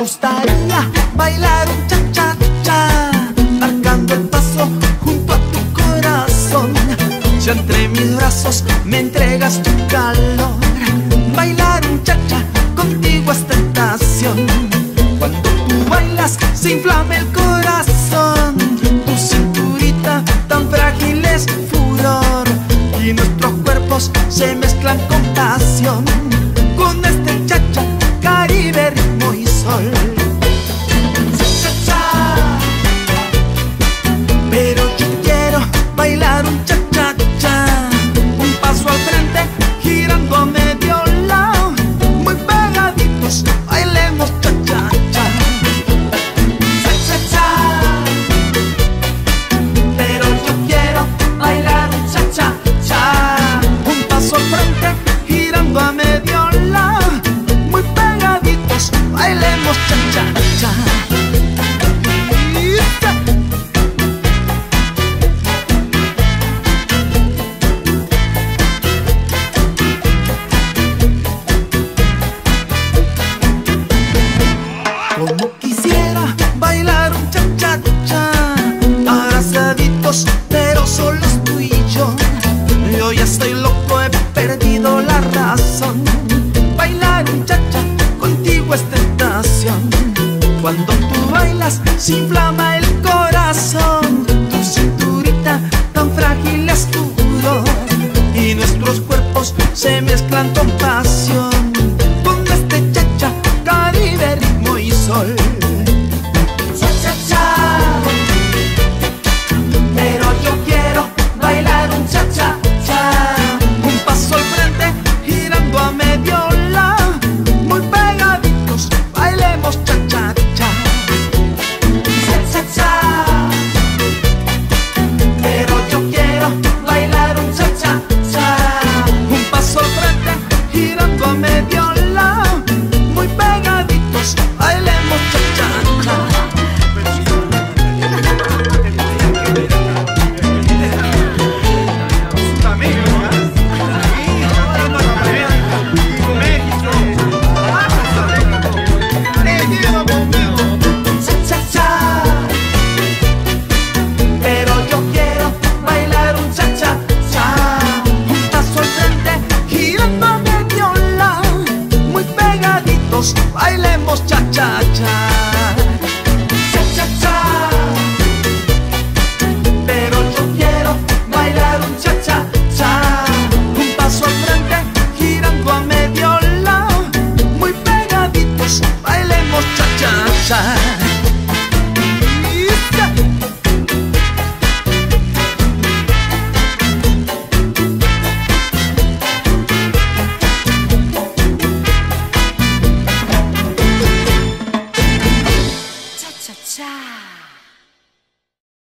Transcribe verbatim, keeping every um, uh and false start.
gustaría bailar un cha-cha-cha, marcando el paso junto a tu corazón. Si entre mis brazos me entregas tu calor, bailar un cha-cha contigo es tentación. Cuando tú bailas se inflama el corazón, tu cinturita tan frágil es furor, y nuestros cuerpos se mezclan con pasión, con este cha-cha, Caribe, ritmo y sol. Cha-cha-cha, pero yo quiero bailar un cha-cha-cha, un paso al frente, girando a medio lado, muy pegaditos, bailemos cha-cha-cha. Cha-cha-cha, pero yo quiero bailar un cha-cha-cha, un paso al frente, girando a medio lado, muy pegaditos, bailemos cha-cha-cha. Como quisiera bailar un cha-cha-cha, abrazaditos, pero solos tú y yo. Yo ya estoy loco, he perdido la razón. Bailar un cha-cha contigo es tentación. Cuando tú bailas se inflama el corazón, tu cinturita tan frágil es tu furor, y nuestros cuerpos se mezclan con pasión, con este cha-cha, Caribe, ritmo y sol. Cha-cha-cha, pero yo quiero bailar un cha-cha-cha, un paso al frente, girando a medio lado, muy pegaditos, bailemos cha-cha-cha. Cha-cha-cha, pero yo quiero bailar un cha-cha-cha, un paso al frente, girando a medio lado, muy pegaditos, bailemos cha-cha-cha. Cha-cha-cha, pero yo quiero bailar un cha-cha-cha, un paso al frente, girando a medio lado, muy pegaditos, bailemos cha-cha-cha.